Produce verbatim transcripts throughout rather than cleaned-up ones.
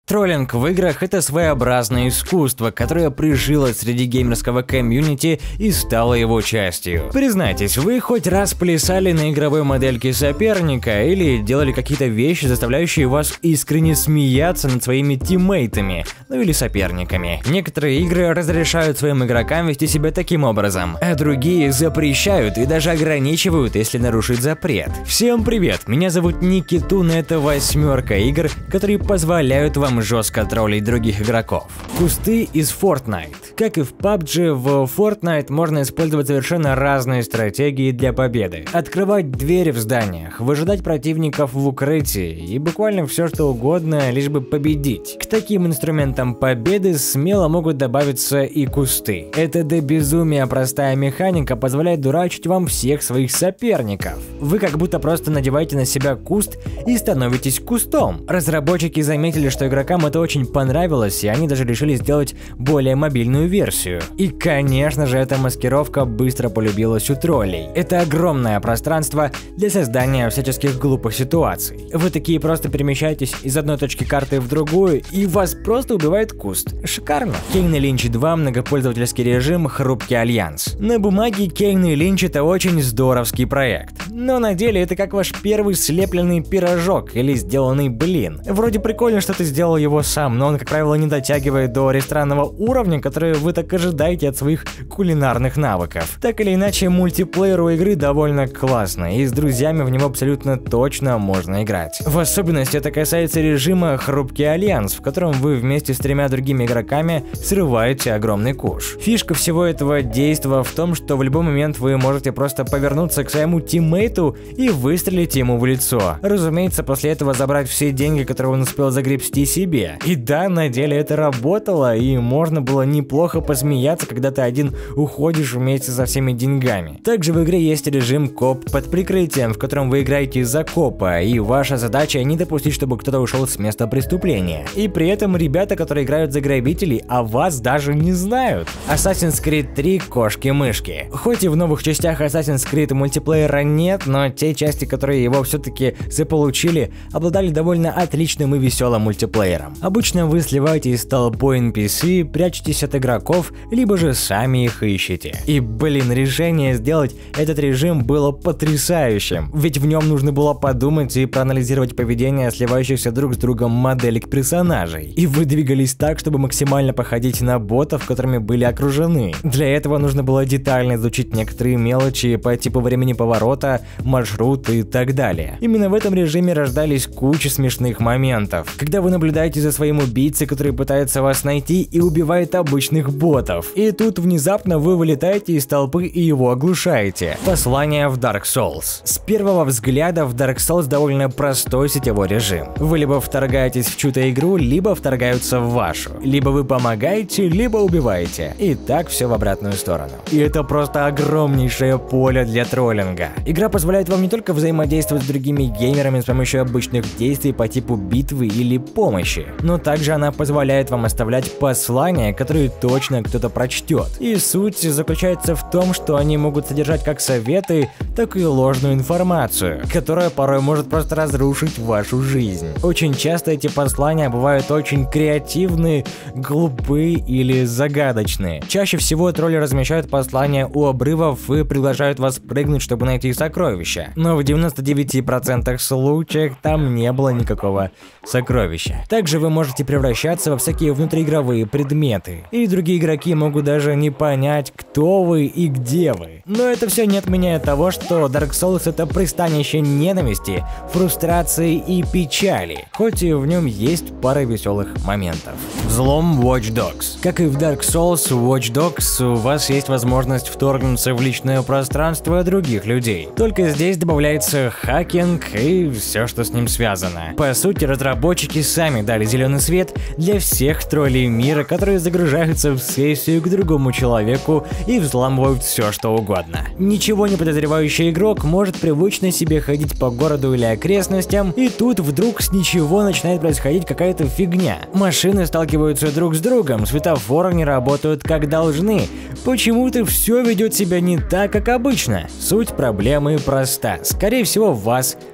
Троллинг в играх – это своеобразное искусство, которое прижилось среди геймерского комьюнити и стало его частью. Признайтесь, вы хоть раз плясали на игровой модельке соперника или делали какие-то вещи, заставляющие вас искренне смеяться над своими тиммейтами, ну или соперниками. Некоторые игры разрешают своим игрокам вести себя таким образом, а другие запрещают и даже ограничивают, если нарушить запрет. Всем привет, меня зовут Никитун, это восьмерка игр, которые позволяют вам жестко троллить других игроков. Кусты из Fortnite. Как и в пабг, в Fortnite можно использовать совершенно разные стратегии для победы. Открывать двери в зданиях, выжидать противников в укрытии и буквально все что угодно, лишь бы победить. К таким инструментам победы смело могут добавиться и кусты. Это до безумия простая механика позволяет дурачить вам всех своих соперников. Вы как будто просто надеваете на себя куст и становитесь кустом. Разработчики заметили, что игрокам это очень понравилось, и они даже решили сделать более мобильную версию. И, конечно же, эта маскировка быстро полюбилась у троллей. Это огромное пространство для создания всяческих глупых ситуаций. Вы такие просто перемещаетесь из одной точки карты в другую, и вас просто убивает куст. Шикарно. Кейн и Линч два многопользовательский режим Хрупкий Альянс. На бумаге Кейн и Линч это очень здоровский проект. Но на деле это как ваш первый слепленный пирожок или сделанный блин. Вроде прикольно, что ты сделал его сам, но он, как правило, не дотягивает до ресторанного уровня, который вы так ожидаете от своих кулинарных навыков. Так или иначе, мультиплеер у игры довольно классный, и с друзьями в него абсолютно точно можно играть. В особенности это касается режима Хрупкий Альянс, в котором вы вместе с тремя другими игроками срываете огромный куш. Фишка всего этого действа в том, что в любой момент вы можете просто повернуться к своему тиммейту и выстрелить ему в лицо. Разумеется, после этого забрать все деньги, которые он успел загребсти себе. И да, на деле это работало, и можно было неплохо посмеяться, когда ты один уходишь вместе со всеми деньгами. Также в игре есть режим коп под прикрытием, в котором вы играете за копа, и ваша задача не допустить, чтобы кто-то ушел с места преступления. И при этом ребята, которые играют за грабителей, о вас даже не знают. Assassin's Creed три кошки-мышки. Хоть и в новых частях Assassin's Creed мультиплеера нет, но те части, которые его все-таки заполучили, обладали довольно отличным и веселым мультиплеером. Обычно вы сливаетесь с толпой эн пи си, прячетесь от игроков, либо же сами их ищете. И блин, решение сделать этот режим было потрясающим, ведь в нем нужно было подумать и проанализировать поведение сливающихся друг с другом моделек персонажей. И вы двигались так, чтобы максимально походить на ботов, которыми были окружены. Для этого нужно было детально изучить некоторые мелочи по типу времени поворота, маршрута и так далее. Именно в этом режиме рождались куча смешных моментов, когда вы наблюдаете за своим убийцей, который пытается вас найти и убивает обычных ботов. И тут внезапно вы вылетаете из толпы и его оглушаете. Послание в Dark Souls. С первого взгляда в Dark Souls довольно простой сетевой режим. Вы либо вторгаетесь в чью-то игру, либо вторгаются в вашу. Либо вы помогаете, либо убиваете. И так все в обратную сторону. И это просто огромнейшее поле для троллинга. Игра позволяет вам не только взаимодействовать с другими геймерами с помощью обычных действий по типу битвы или помощи, но также она позволяет вам оставлять послания, которые точно кто-то прочтет. И суть заключается в том, что они могут содержать как советы, так и ложную информацию, которая порой может просто разрушить вашу жизнь. Очень часто эти послания бывают очень креативные, глупые или загадочные. Чаще всего тролли размещают послания у обрывов и приглашают вас прыгнуть, чтобы найти сокровища. Но в девяноста девяти процентах случаев там не было никакого сокровища. Также вы можете превращаться во всякие внутриигровые предметы, и другие игроки могут даже не понять, кто вы и где вы. Но это все не отменяет того, что Dark Souls это пристанище ненависти, фрустрации и печали, хоть и в нем есть пара веселых моментов. Взлом Watch Dogs. Как и в Dark Souls, в Watch Dogs у вас есть возможность вторгнуться в личное пространство других людей. Только здесь добавляется хакинг и все, что с ним связано. По сути, разработчики сами дали зеленый свет для всех троллей мира, которые загружаются в сессию к другому человеку и взламывают все, что угодно. Ничего не подозревающий игрок может привычно себе ходить по городу или окрестностям, и тут вдруг с ничего начинает происходить какая-то фигня. Машины сталкиваются друг с другом, светофоры не работают как должны. Почему-то все ведет себя не так, как обычно. Суть проблемы проста. Скорее всего, вас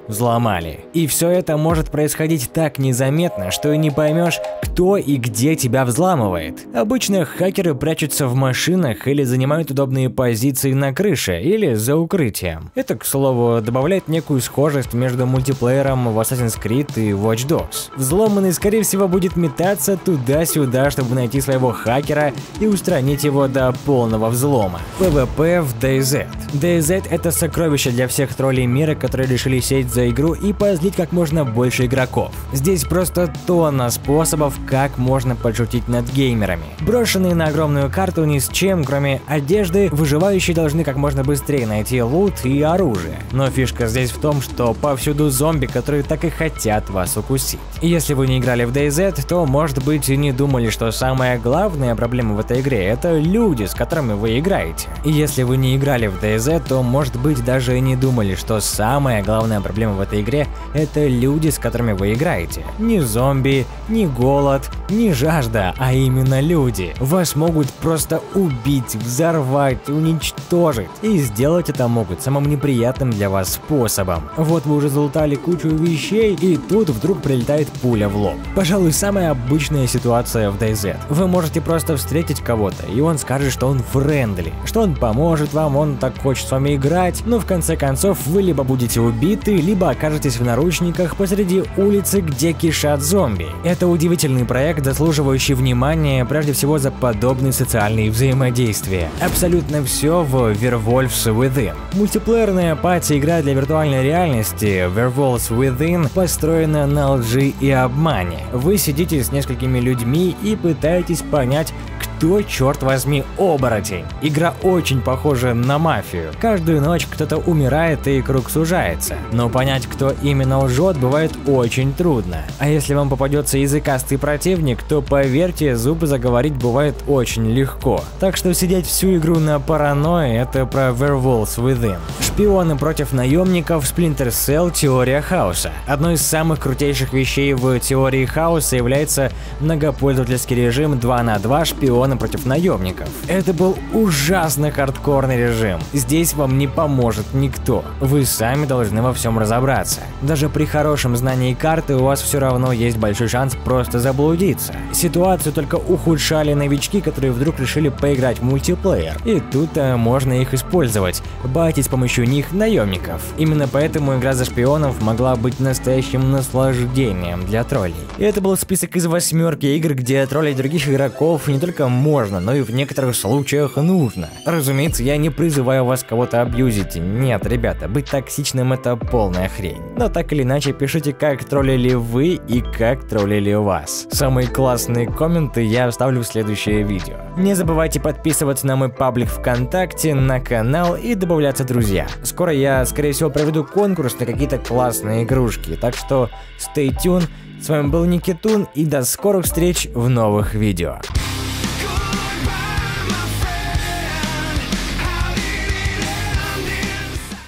взломали. И все это может происходить так незаметно, что и не поймешь, кто и где тебя взламывает. Обычно хакеры прячутся в машинах или занимают удобные позиции на крыше или за укрытием. Это, к слову, добавляет некую схожесть между мультиплеером в Assassin's Creed и Watch Dogs. Взломанный, скорее всего, будет метаться туда-сюда, чтобы найти своего хакера и устранить его до полного взлома. PvP в дэй зет. дэй зет — это сокровище для всех троллей мира, которые решили сесть за игру и позлить как можно больше игроков. Здесь просто тонна способов, как можно подшутить над геймерами. Брошенные на огромную карту ни с чем, кроме одежды, выживающие должны как можно быстрее найти лут и оружие. Но фишка здесь в том, что повсюду зомби, которые так и хотят вас укусить. И если вы не играли в дэй зет, то, может быть, и не думали, что самая главная проблема в этой игре — это люди, с которыми вы играете. И если вы не играли в дэй зет, то, может быть, даже и не думали, что самая главная проблема в этой игре — это люди, с которыми вы играете. Не зомби, не голод, не жажда, а именно люди. Вас могут просто убить, взорвать, уничтожить. И сделать это могут самым неприятным для вас способом. Вот вы уже залутали кучу вещей, и тут вдруг прилетает пуля в лоб. Пожалуй, самая обычная ситуация в дэй зет. Вы можете просто встретить кого-то, и он скажет, что он френдли, что он поможет вам, он так хочет с вами играть, но в конце концов вы либо будете убиты, либо окажетесь в наручниках посреди улицы, где кишат зомби. Это удивительный проект, заслуживающий внимания прежде всего за подобные социальные взаимодействия. Абсолютно все в Werewolves Within. Мультиплеерная пати-игра для виртуальной реальности Werewolves Within построена на лжи и обмане. Вы сидите с несколькими людьми и пытаетесь понять, кто, черт возьми, оборотень. Игра очень похожа на мафию. Каждую ночь кто-то умирает и круг сужается. Но понять, кто именно лжет, бывает очень трудно. А если вам попадется языкастый противник, то, поверьте, зубы заговорить бывает очень легко. Так что сидеть всю игру на паранойи — это про Werewolves Within. Шпионы против наемников, Splinter Cell, теория хаоса. Одной из самых крутейших вещей в теории хаоса является многопользовательский режим два на два шпиона против наемников. Это был ужасно хардкорный режим. Здесь вам не поможет никто. Вы сами должны во всем разобраться. Даже при хорошем знании карты у вас все равно есть большой шанс просто заблудиться. Ситуацию только ухудшали новички, которые вдруг решили поиграть в мультиплеер. И тут-то можно их использовать, байтить с помощью них наемников. Именно поэтому игра за шпионов могла быть настоящим наслаждением для троллей. И это был список из восьмерки игр, где троллить других игроков не только можно, но и в некоторых случаях нужно. Разумеется, я не призываю вас кого-то абьюзить. Нет, ребята, быть токсичным — это полная хрень. Но так или иначе, пишите, как троллили вы и как троллили вас. Самые классные комменты я оставлю в следующее видео. Не забывайте подписываться на мой паблик ВКонтакте, на канал и добавляться в друзья. Скоро я, скорее всего, проведу конкурс на какие-то классные игрушки, так что stay tuned. С вами был Никитун, и до скорых встреч в новых видео.